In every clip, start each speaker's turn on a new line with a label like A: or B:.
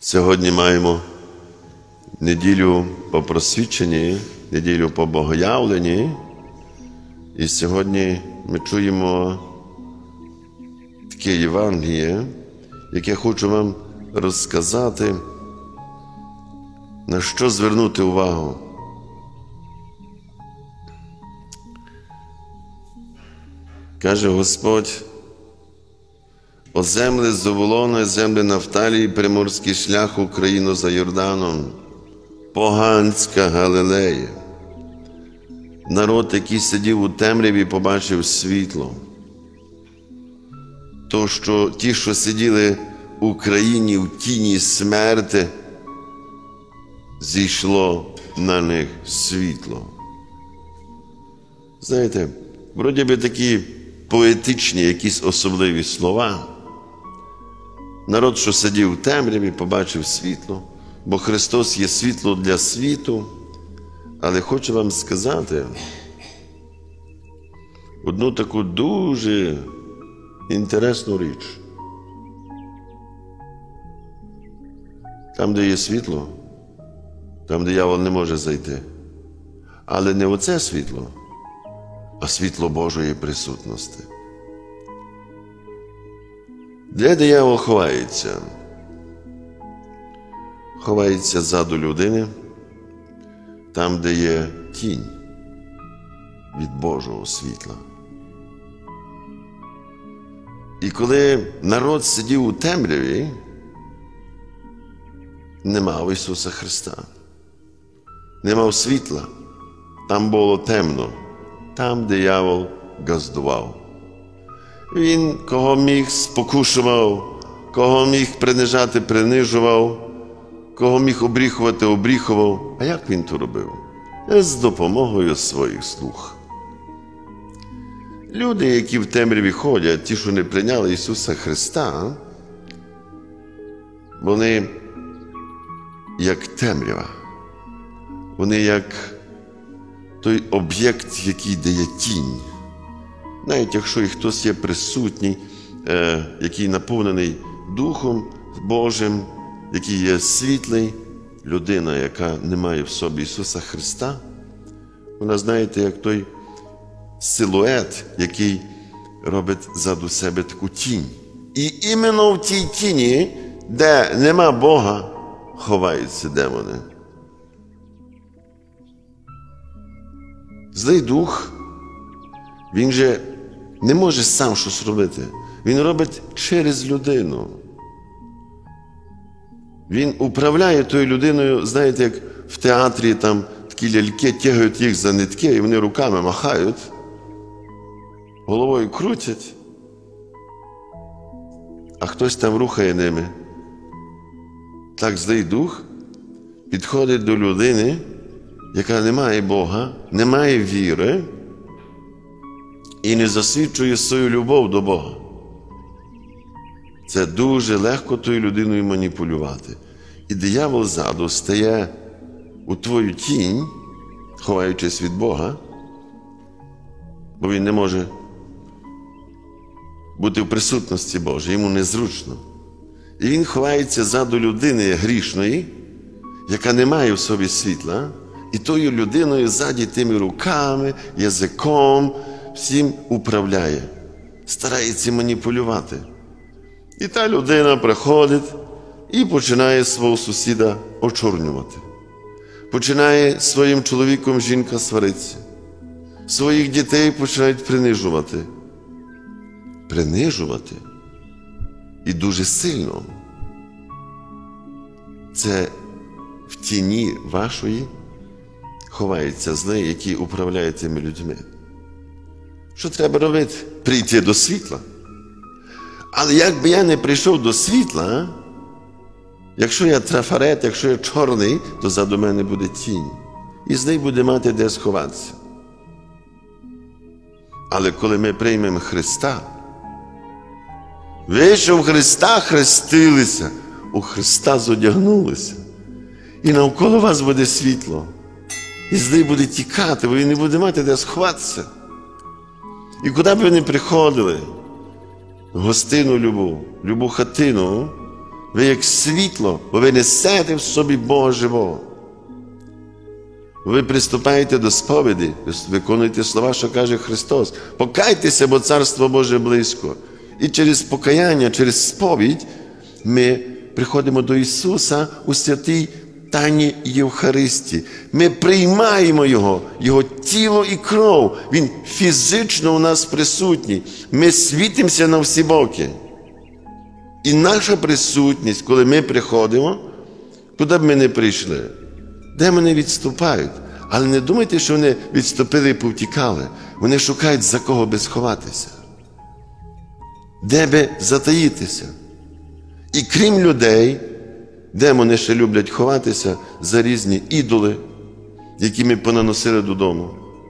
A: Сьогодні маємо неділю по просвіченні, неділю по богоявленні. І сьогодні ми чуємо таке Євангеліє, яке хочу вам розказати, на що звернути увагу. Каже Господь: «О земле Заволона, земле Нафталії, приморський шлях Україну за Йорданом, поганська Галилея». Народ, який сидів у темряві, побачив світло. Ті, що сиділи в Україні в тіні смерти, зійшло на них світло. Знаєте, вроді би такі поетичні якісь особливі слова. Народ, що сидів у темряві, побачив світло, бо Христос є світло для світу. Але хочу вам сказати одну таку дуже інтересну річ. Там, де є світло, там диявол не може зайти. Але не оце світло, а світло Божої присутності. Де диявол ховається? Ховається ззаду людини, там, де є тінь від Божого світла. І коли народ сидів у темряві, не мав Ісуса Христа, не мав світла, там було темно, там диявол газдував. Він кого міг спокушував, кого міг принижати принижував, кого міг обріхувати обріхував. А як він то робив? З допомогою своїх слуг. Люди, які в темряві ходять, ті, що не прийняли Ісуса Христа, вони як темрява. Вони як той об'єкт, який дає тінь. Навіть якщо і хтось є присутній, який наповнений Духом Божим, який є світлий, людина, яка не має в собі Ісуса Христа, вона, знаєте, як той силует, який робить ззаду себе таку тінь. І іменно в тій тіні, де нема Бога, ховаються демони. Злий дух, він же не може сам щось робити. Він робить через людину. Він управляє тою людиною, знаєте, як в театрі там такі ляльки тягають їх за нитки, і вони руками махають, головою крутять, а хтось там рухає ними. Так злий дух підходить до людини, яка не має Бога, не має віри і не засвідчує свою любов до Бога. Це дуже легко тою людиною маніпулювати. І диявол ззаду стає у твою тінь, ховаючись від Бога, бо він не може бути в присутності Божій, йому незручно. І він ховається ззаду людини грішної, яка не має в собі світла, і тою людиною ззаді тими руками, язиком, всім управляє, старається маніпулювати. І та людина приходить і починає свого сусіда очорнювати. Починає своїм чоловіком жінка сваритися. Своїх дітей починають принижувати. Принижувати. І дуже сильно. Це в тіні вашої ховається злий, який управляє тими людьми. Що треба робити? Прийти до світла. Але як би я не прийшов до світла, якщо я трафарет, якщо я чорний, то ззаду мене буде тінь. І злий буде мати де сховатися. Але коли ми приймемо Христа, ви, що в Христа хрестилися, у Христа зодягнулися, і навколо вас буде світло. І злий буде тікати, бо він не буде мати де сховатися. І куди б ви не приходили, гостину любу хатину, Ви як світло, бо ви несете в собі Бога живого. Ви приступаєте до сповіді, виконуєте слова, що каже Христос. Покайтеся, бо Царство Боже близько. І через покаяння, через сповідь ми приходимо до Ісуса у святій тайні Євхаристії. Ми приймаємо Його тіло і кров. Він фізично у нас присутній. Ми світимося на всі боки. І наша присутність, коли ми приходимо, куди б ми не прийшли, демони відступають. Але не думайте, що вони відступили і повтікали. Вони шукають, за кого би сховатися. Де би затаїтися. І крім людей, демони ще люблять ховатися за різні ідоли, які ми понаносили додому.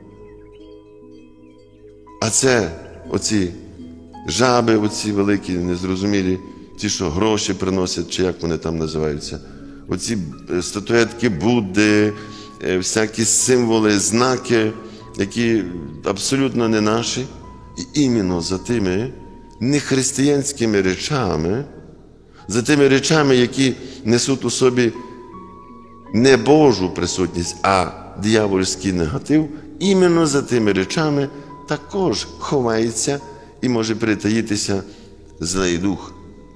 A: А це оці жаби, оці великі, незрозумілі, ті, що гроші приносять, чи як вони там називаються. Оці статуетки Будди, всякі символи, знаки, які абсолютно не наші. І іменно за тими нехристиянськими речами, за тими речами, які несуть у собі не Божу присутність, а диявольський негатив, іменно за тими речами також ховається і може притаїтися злий дух.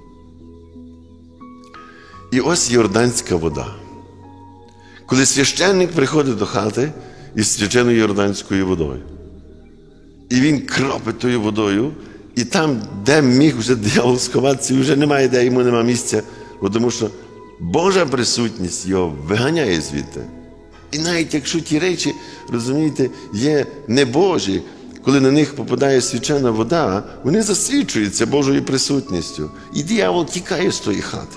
A: І ось Йорданська вода. Коли священник приходить до хати із свяченою Йорданською водою, і він кропить тою водою, і там, де міг вже диявол сховатися, вже немає, де йому нема місця, тому що Божа присутність його виганяє звідти. І навіть якщо ті речі, розумієте, є небожі, коли на них попадає свячена вода, вони засвідчуються Божою присутністю. І диявол тікає з тої хати.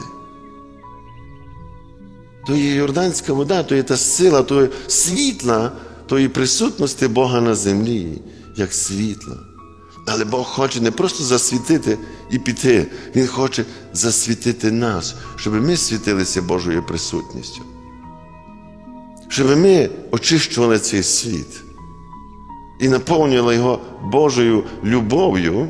A: То є Йорданська вода, то є та сила, то є світла, тої присутності Бога на землі, як світла. Але Бог хоче не просто засвітити і піти, Він хоче засвітити нас, щоб ми світилися Божою присутністю. Щоб ми очищували цей світ і наповнювали його Божою любов'ю,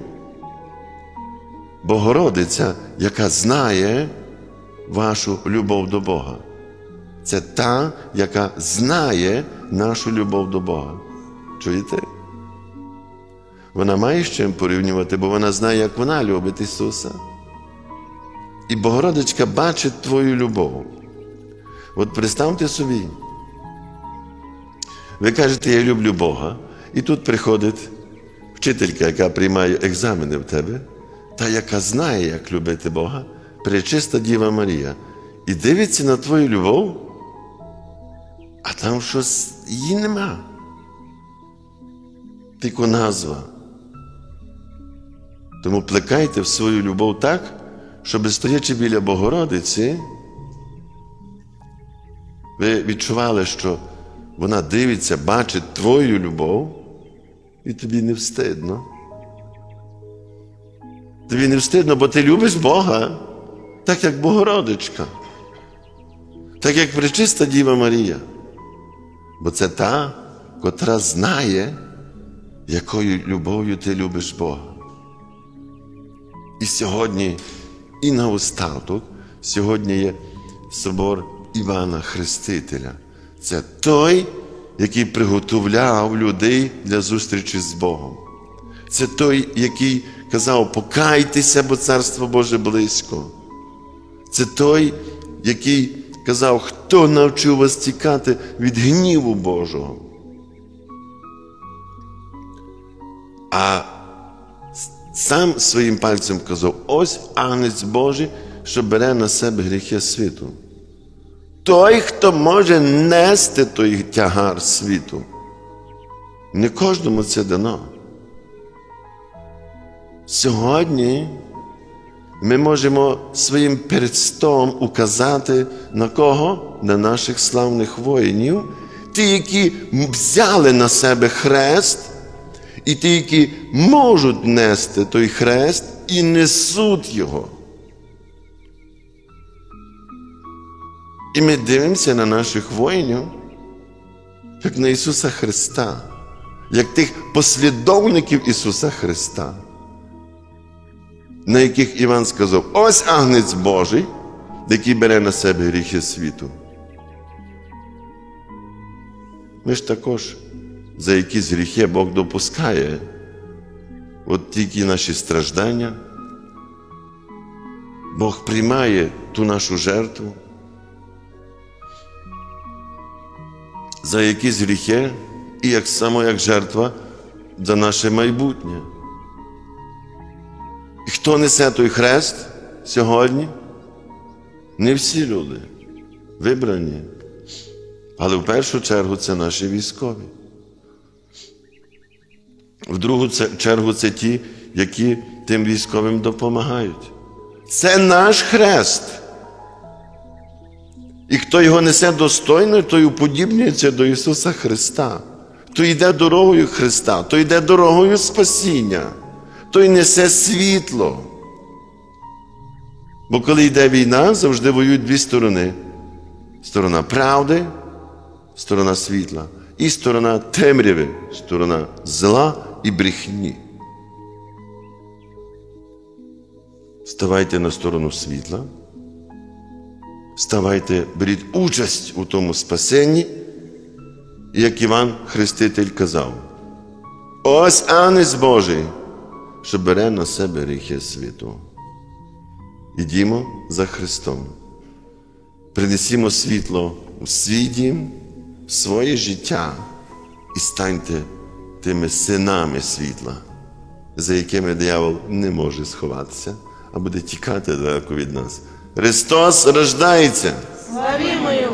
A: Богородиця, яка знає вашу любов до Бога. Це та, яка знає нашу любов до Бога. Чуєте? Вона має з чим порівнювати, бо вона знає, як вона любить Ісуса. І Богородичка бачить твою любов. От представте собі, ви кажете, я люблю Бога, і тут приходить вчителька, яка приймає екзамени в тебе, та, яка знає, як любити Бога, Пречиста Діва Марія, і дивиться на твою любов, а там щось її нема. Тільки назва. Тому плекайте в свою любов так, щоб, стоячи біля Богородиці, ви відчували, що вона дивиться, бачить твою любов, і тобі не встидно. Тобі не встидно, бо ти любиш Бога, так як Богородичка, так як Пречиста Діва Марія. Бо це та, котра знає, якою любов'ю ти любиш Бога. І сьогодні, і на остаток, сьогодні є собор Івана Хрестителя. Це той, який приготовляв людей для зустрічі з Богом. Це той, який казав, покайтеся, бо Царство Боже близько. Це той, який казав, хто навчив вас тікати від гніву Божого. А сам своїм пальцем казав, ось Агнець Божий, що бере на себе гріхи світу. Той, хто може нести той тягар світу. Не кожному це дано. Сьогодні ми можемо своїм перстом указати на кого? На наших славних воїнів. Ті, які взяли на себе хрест, і ті, які можуть нести той хрест і несуть його. І ми дивимося на наших воїнів, як на Ісуса Христа, як тих послідовників Ісуса Христа, на яких Іван сказав, ось Агнець Божий, який бере на себе гріхи світу. Ми ж також за якісь гріхи Бог допускає. От тільки наші страждання. Бог приймає ту нашу жертву. За якісь гріхи і як само як жертва за наше майбутнє. І хто несе той хрест сьогодні? Не всі люди вибрані. Але в першу чергу це наші військові. В другу чергу це ті, які тим військовим допомагають. Це наш хрест. І хто його несе достойно, той уподібнюється до Ісуса Христа. Той йде дорогою Христа, той йде дорогою спасіння, той несе світло. Бо коли йде війна, завжди воюють дві сторони. Сторона правди, сторона світла. І сторона темряви, сторона зла і брехні. Ставайте на сторону світла. Ставайте, беріть участь у тому спасенні, як Іван Хреститель казав. Ось Агнець Божий, що бере на себе гріхи світу. Ідімо за Христом. Принесімо світло у свій дім, в своє життя і станьте тими синами світла, за якими диявол не може сховатися, а буде тікати далеко від нас. Христос рождається!
B: Славімо Його!